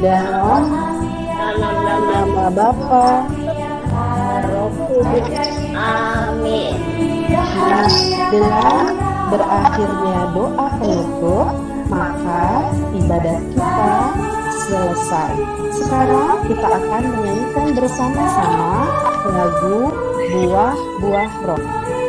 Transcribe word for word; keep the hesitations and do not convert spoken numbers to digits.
dalam dalam nama nama Bapa. Roh Kudus. Amin. Nah, dengan berakhirnya doa penutup, maka ibadat kita selesai. Sekarang kita akan menyanyikan bersama-sama lagu Buah-Buah Roh.